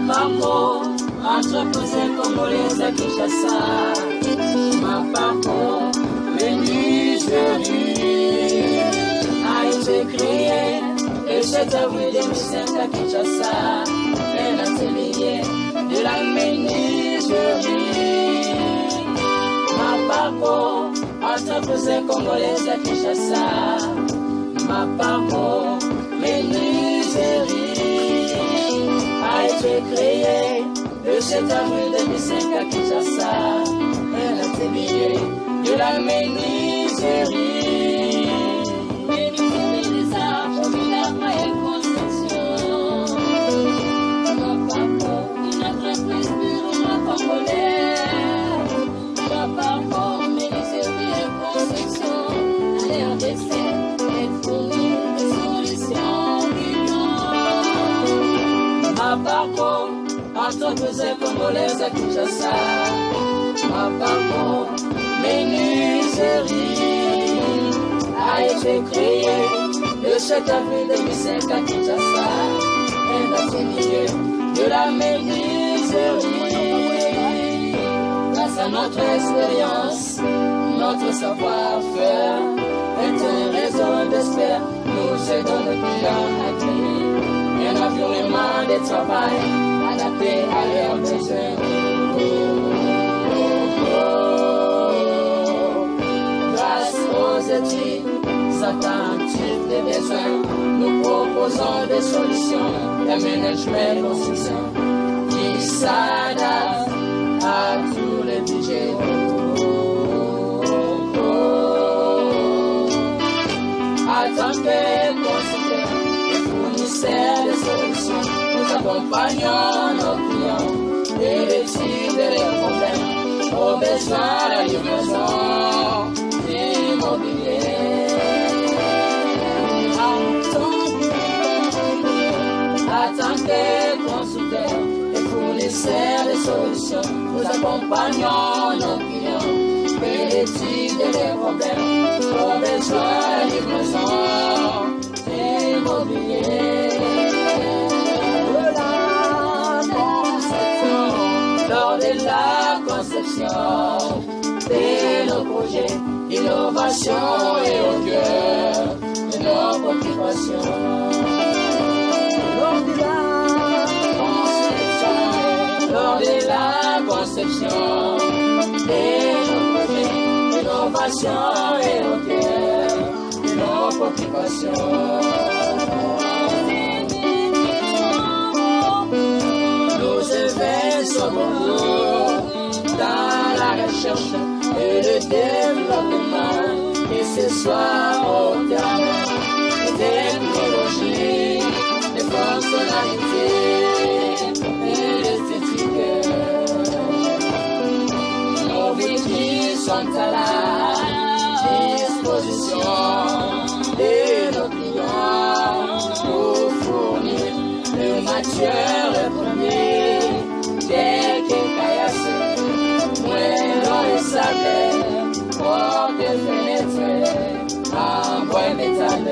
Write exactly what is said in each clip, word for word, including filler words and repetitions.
parcours, entreprise congolaise à Kinshasa. Ma parcours, menuiserie a été créée le sept avril deux mille cinq à Kinshasa. Un atelier de la menuiserie. Ma parcours, entreprise congolaise à Kinshasa. Ma parcours, menuiserie a été créée le sept avril deux mille cinq à Kinshasa. Un atelier de la menuiserie. Menuiserie des arts, formidable et construction. Ma parcours, une entreprise purement congolaise. Ma parcours, menuiserie et construction. À l'air d'essai, elle fournit des solutions innovantes. Ma parcours, entreprise congolaise à Kinshasa. Ma parcours, menuiserie a été créée le sept avril deux mille cinq à Kinshasa. Un atelier de la menuiserie. Grâce à notre expérience, notre savoir-faire, et un réseau d'experts nous aidons nos clients à créer un environnement de travail adapté à leurs besoins. Grâce aux études attentives des besoins, nous proposons des solutions de management et construction qui s'adaptent à tous les budgets. En tant que consultants et fournisseurs de solutions, nous accompagnons nos clients et l'étude des problèmes, aux besoins de la livraison immobilier. En tant que consultants et fournisseurs de solutions, nous accompagnons nos clients et l'étude des problèmes, aux besoins de la livraison immobilier. Lors de la conception de nos projets, l'innovation est au cœur de nos préoccupations. Lors de la conception, lors de la conception de nos projets, l'innovation est au cœur de nos préoccupations. Nos événements sont beaucoup dans la recherche et le développement, que ce soit au terme de technologie, de fonctionnalité et d'esthétique. Nos véhicules sont à la disposition de nos clients pour fournir le matière premier dès que caillasse, moellons et sable, portes et fenêtres en bois et métal.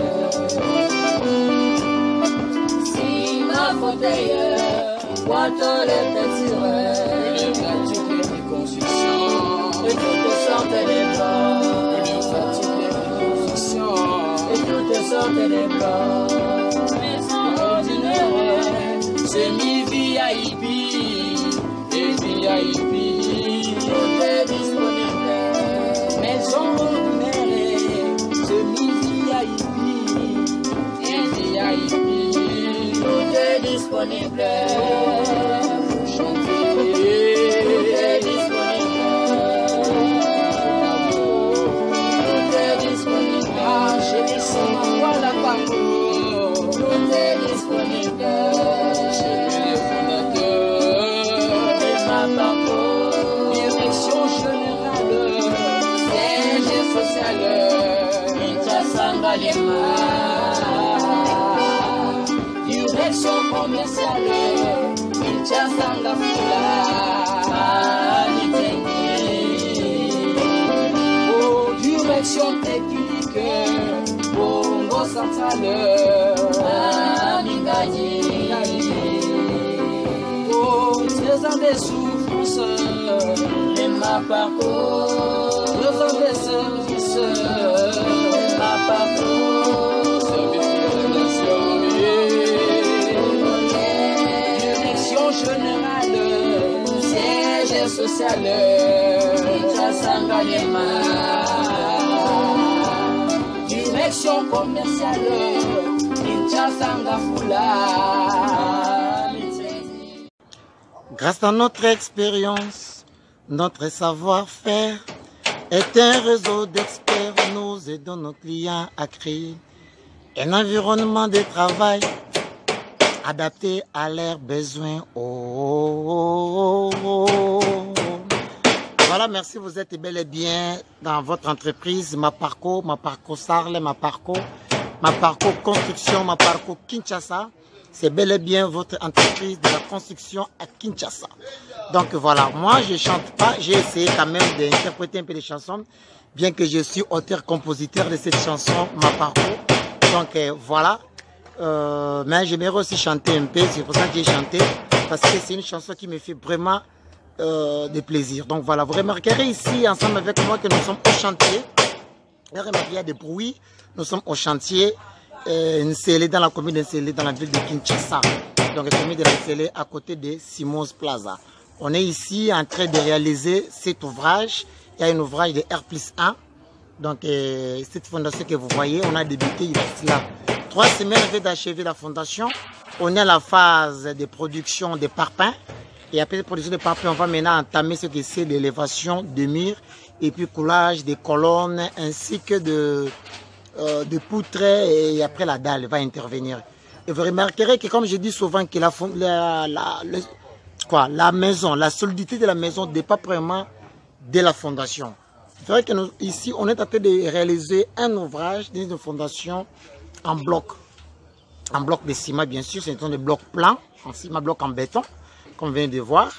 Ciment, fauteuil, boîte les peintures, une pratique de construction et toutes sortes de blocs. Une pratique de construction et toutes sortes de blocs. Maison ordinaire, semi-V I P et V I P, tout est disponible. Maison ordinaire, semi-V I P et V I P, tout est disponible. Chantier, tout est disponible. Tout est disponible. Ah, chérie, c'est moi la parcours. Tout est disponible. Direction générale, siège social, Kinshasa Ngalema. Direction commerciale, Kinshasa Ngafula. Oh, direction technique, Bongo Centrale, Amingaji. des souffrances, et ma parcours, devant des services, ma parcours, service de relation, direction générale, siège social, direction commerciale, grâce à notre expérience, notre savoir-faire est un réseau d'experts. Nous aidons nos clients à créer un environnement de travail adapté à leurs besoins. Oh, oh, oh, oh. Voilà, merci, vous êtes bel et bien dans votre entreprise, ma parcours, ma parcours Sarle, ma parcours, ma parcours construction, ma parcours Kinshasa. C'est bel et bien votre entreprise de la construction à Kinshasa. Donc voilà, moi je chante pas, j'ai essayé quand même d'interpréter un peu des chansons, bien que je suis auteur-compositeur de cette chanson, ma parcours. Donc euh, voilà, euh, mais j'aimerais aussi chanter un peu, c'est pour ça que j'ai chanté, parce que c'est une chanson qui me fait vraiment euh, de plaisir. Donc voilà, vous remarquerez ici ensemble avec moi que nous sommes au chantier. Vous remarquez, il y a des bruits, nous sommes au chantier. Euh, Nsele dans la commune d'Nsele dans la ville de Kinshasa, donc la commune de Nsele à côté de Simons Plaza. On est ici en train de réaliser cet ouvrage. Il y a un ouvrage de R plus un, donc euh, cette fondation que vous voyez, on a débuté il y a là trois semaines avant d'achever la fondation. On est à la phase de production des parpaings, et après la production des parpaings, on va maintenant entamer ce que c'est l'élévation de murs et puis coulage des colonnes ainsi que de Euh, de poutres, et après la dalle va intervenir. Et vous remarquerez que, comme je dis souvent, que la, la, la, la, quoi, la maison, la solidité de la maison ne dépend pas vraiment de la fondation. C'est vrai que nous, ici, on est en train de réaliser un ouvrage d'une fondation en bloc. En bloc de ciment, bien sûr, c'est un de bloc plan, en ciment bloc en béton, comme on vient de voir.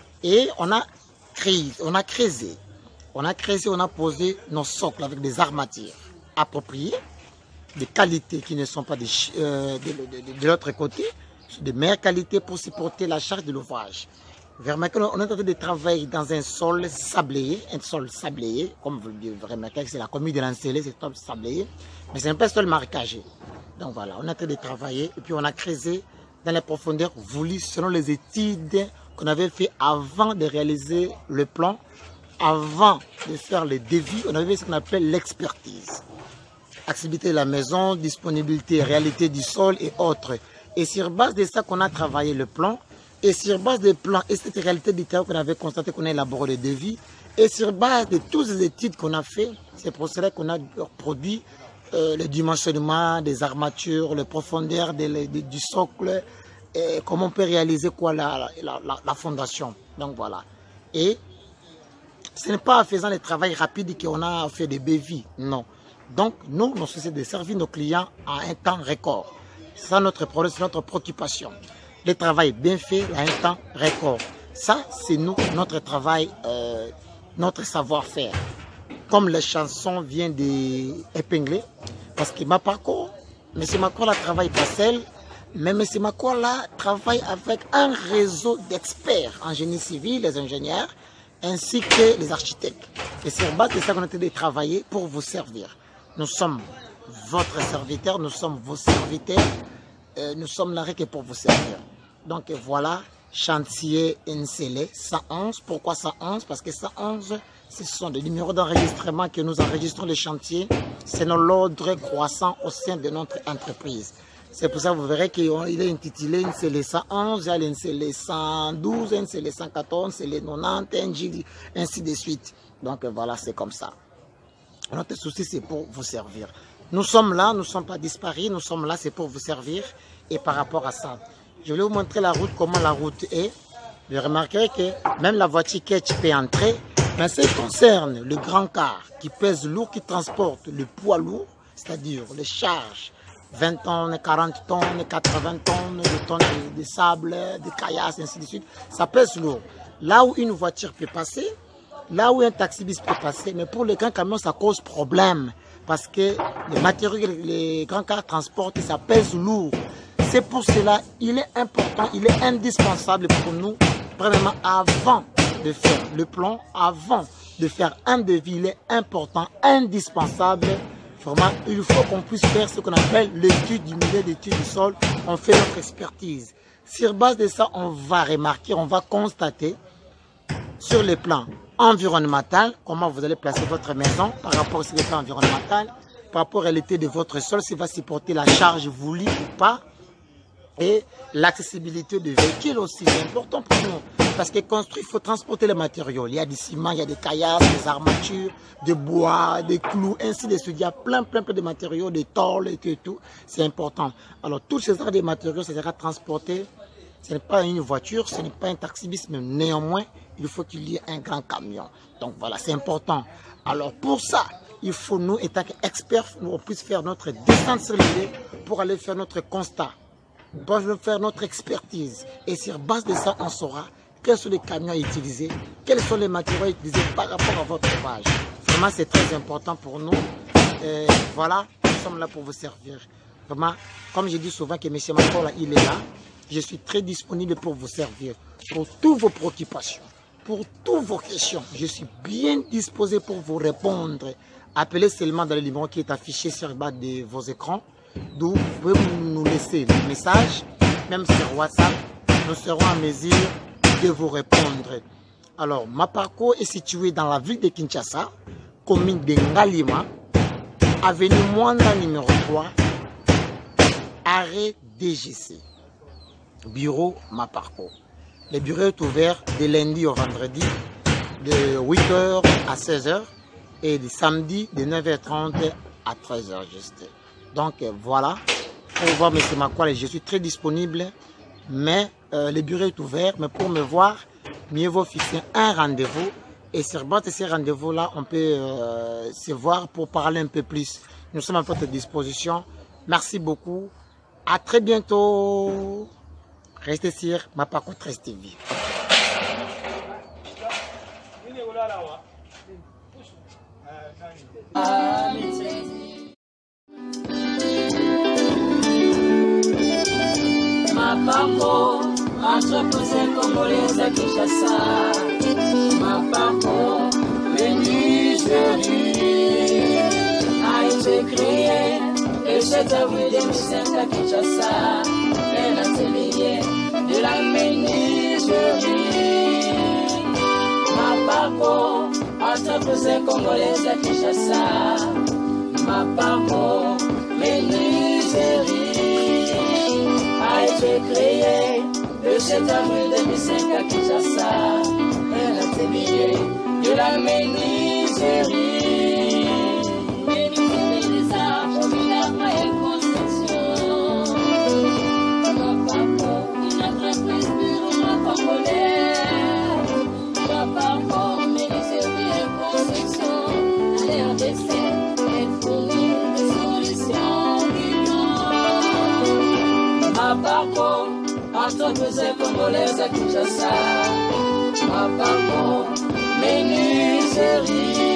Et on a créé, on a creusé, on a creusé, on a posé nos socles avec des armatures appropriées, de qualités qui ne sont pas de, euh, de, de, de, de l'autre côté, de meilleure qualité pour supporter la charge de l'ouvrage. Vous remarquez, on est en train de travailler dans un sol sabléé, un sol sabléé, comme vous le remarquez, c'est la commune de l'Ancélé, c'est un sol sabléé, mais c'est un peu un sol marécagé. Donc voilà, on est en train de travailler, et puis on a creusé dans les profondeurs voulues selon les études qu'on avait fait avant de réaliser le plan, avant de faire le devis, on avait fait ce qu'on appelle l'expertise. Accessibilité de la maison, disponibilité, réalité du sol et autres. Et sur base de ça qu'on a travaillé le plan, et sur base des plans et cette réalité du terrain qu'on avait constaté, qu'on a élaboré le devis, et sur base de toutes les études qu'on a fait, c'est pour cela qu'on a produit euh, le dimensionnement des armatures, les profondeurs de, de, du socle, et comment on peut réaliser quoi la, la, la, la fondation. Donc voilà. Et ce n'est pas en faisant le travail rapide qu'on a fait des bévis, non. Donc, nous, nous essayons de servir nos clients à un temps record. C'est ça notre problème, c'est notre préoccupation. Le travail bien fait à un temps record. Ça, c'est nous, notre travail, euh, notre savoir-faire. Comme les chansons viennent d'épingler, parce que ma parcours, M. Makola travaille pas seul, mais M. Makola travaille avec un réseau d'experts en génie civil, les ingénieurs, ainsi que les architectes. Et c'est en base de ça qu'on a été de travailler pour vous servir. Nous sommes votre serviteur, nous sommes vos serviteurs, euh, nous sommes là que pour vous servir. Donc voilà, chantier Nsele cent onze. Pourquoi cent onze? Parce que cent onze, ce sont des numéros d'enregistrement que nous enregistrons les chantiers. C'est l'ordre croissant au sein de notre entreprise. C'est pour ça que vous verrez qu'il est intitulé Nsele cent onze, il y a Nsele cent douze, Nsele cent quatorze, Nsele quatre-vingt-dix, ainsi de suite. Donc voilà, c'est comme ça. Notre souci, c'est pour vous servir. Nous sommes là, nous ne sommes pas disparus, nous sommes là, c'est pour vous servir. Et par rapport à ça, je vais vous montrer la route, comment la route est. Vous remarquerez que même la voiture qui peut entrer, mais ce qui concerne le grand car qui pèse lourd, qui transporte le poids lourd, c'est-à-dire les charges, vingt tonnes, quarante tonnes, quatre-vingts tonnes, de tonnes de, de sable, de caillasse, ainsi de suite, ça pèse lourd. Là où une voiture peut passer, là où un taxi-bus peut passer, mais pour les grands camions, ça cause problème. Parce que les matériaux que les grands cars transportent, ça pèse lourd. C'est pour cela, il est important, il est indispensable pour nous premièrement, avant de faire le plan, avant de faire un devis, il est important, indispensable. Vraiment, il faut qu'on puisse faire ce qu'on appelle l'étude du milieu, d'étude du sol. On fait notre expertise. Sur base de ça, on va remarquer, on va constater sur les plans environnemental, comment vous allez placer votre maison par rapport sur les plans environnemental, par rapport à l'état de votre sol, s'il va supporter la charge voulue ou pas. Et l'accessibilité des véhicules aussi, c'est important pour nous. Parce que construire, il faut transporter les matériaux. Il y a du ciment, il y a des caillasses, des armatures, des bois, des clous, ainsi de suite. Il y a plein, plein, plein de matériaux, des tôles et tout. Et tout. C'est important. Alors, tous ces genres de matériaux, ça sera transporté. Ce n'est pas une voiture, ce n'est pas un taxi-bus, mais néanmoins, il faut qu'il y ait un grand camion. Donc voilà, c'est important. Alors, pour ça, il faut nous, étant qu'experts, nous on puisse faire notre descente sur l'idée pour aller faire notre constat. Pour faire notre expertise. Et sur base de ça, on saura quels sont les camions utilisés, quels sont les matériaux utilisés par rapport à votre page. Vraiment, c'est très important pour nous. Et voilà, nous sommes là pour vous servir. Vraiment, comme je dis souvent que M. Makola, il est là, je suis très disponible pour vous servir, pour toutes vos préoccupations, pour toutes vos questions. Je suis bien disposé pour vous répondre. Appelez seulement dans le numéro qui est affiché sur le bas de vos écrans. D'où vous pouvez nous laisser des messages, même sur WhatsApp, nous serons en mesure de vous répondre. Alors, ma parcours est situé dans la ville de Kinshasa, commune de Ngalima, avenue Mwanda numéro trois, arrêt D G C, bureau ma parcours. Le bureau est ouvert de lundi au vendredi, de huit heures à seize heures et de samedi de neuf heures trente à treize heures juste. Donc voilà, pour voir M. Makola, je suis très disponible, mais euh, le bureau est ouvert. Mais pour me voir, mieux vaut fixer un rendez-vous. Et sur base de ces rendez-vous-là, on peut euh, se voir pour parler un peu plus. Nous sommes à votre disposition. Merci beaucoup. À très bientôt. Restez sur ma parcours treize T V. Mapako, entreprise congolaise à Kinshasa. Mapako, menuiserie, a été créée le sept avril deux mille cinq à Kinshasa. Un atelier de la menuiserie. Mapako, entreprise congolaise à Kinshasa. Mapako, menuiserie, a été créé le sept avril deux mille cinq à Kinshasa. Un atelier de la menuiserie. Menuiserie des arts, communard et construction. Mapako, une entreprise purement congolaise. Mapako, menuiserie et construction. À l'air d'essai, elle fournit des solutions innovantes. Mapako, entreprise congolaise à Kinshasa. Mapako, menuiserie,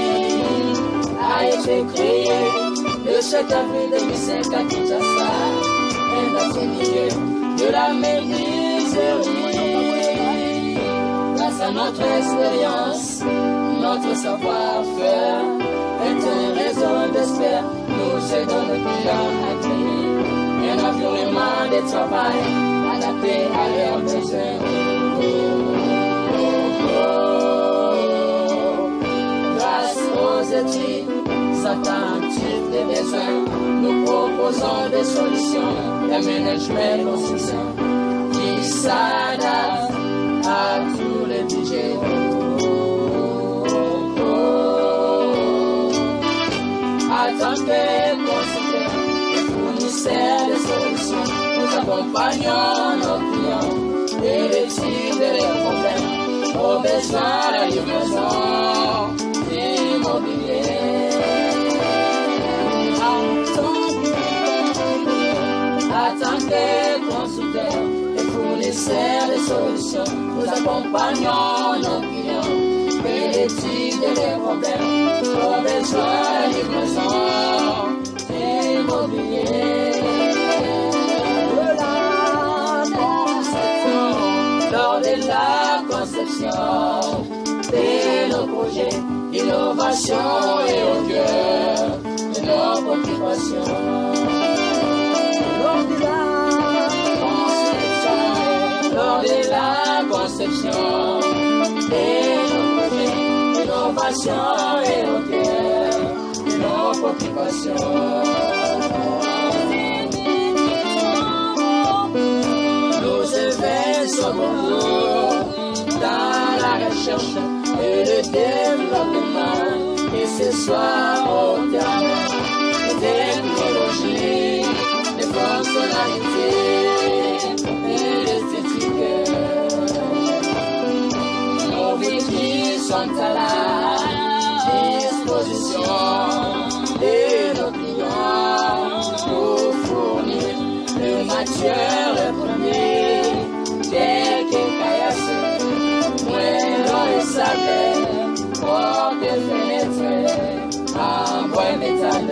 a été créé le sept avril deux mille cinq à Kinshasa. Un atelier de la menuiserie. Grâce à notre expérience, notre savoir-faire est un réseau d'experts. Nous aidons nos clients à créer un environnement de travail adapté à leurs besoins. Grâce aux études attentives des besoins, nous proposons des solutions d'aménagement et construction qui s'adaptent à tous les budgets. En tant que constructeurs et fournisseurs de solutions, nous accompagnons nos clients et l'étude de leurs problèmes, aux besoins de la livraison immobilier. En tant que constructeurs et fournisseurs de solutions, nous accompagnons nos clients et l'étude de leurs problèmes, aux besoins de la livraison immobilier. De la conception, lors de la conception, conception de nos projets, innovation et au cœur de nos préoccupations. Lors de la conception, lors de la conception de nos projets, innovation et au cœur de nos préoccupations. Dans la recherche et le développement, que ce soit au terme des technologies, des fonctionnalités et l'esthétique. Nos véhicules sont à la disposition de nos clients pour fournir le matériel premier. Quelques caillasses, moins le sable, porte des fenêtres en bois et métal.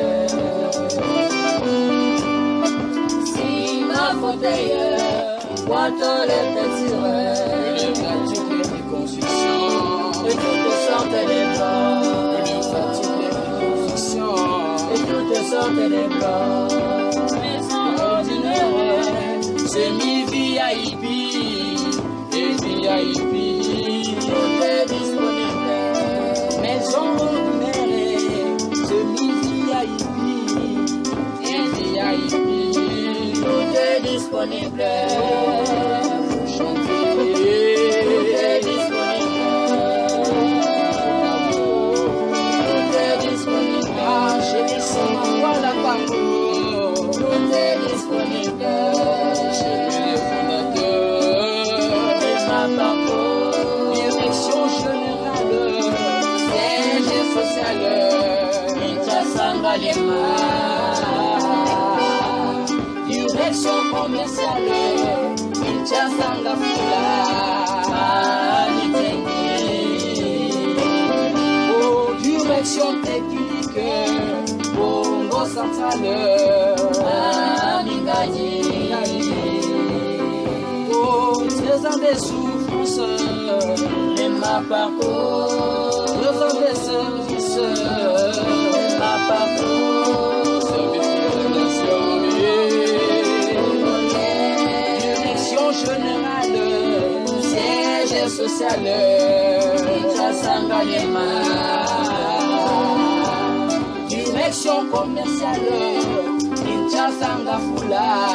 Si ma fauteuil, boîte les petits une pratique de construction, et toutes sortes de blancs, une pratique de construction, et toutes sortes de blancs, maison ordinaire, semi-V I P. V I P, tout est disponible. Maison ordinaire, semi-V I P et V I P, tout est disponible. Pour chanter, tout est disponible. Tout est disponible. Ah, je descends, voilà parcours. Tout est disponible. Direction générale, siège social, Kinshasa Ngaliema. Direction commerciale, Kinshasa Ngafula, Nitengi. Oh, direction technique, Bongo Centrale, Mingaji. Oh, treize ans de souffrance, et ma parcours, treize ans de service, et ma parcours, service de direction générale, siège social, Kinshasa Ngaliema, direction commerciale, Kinshasa Ngafula.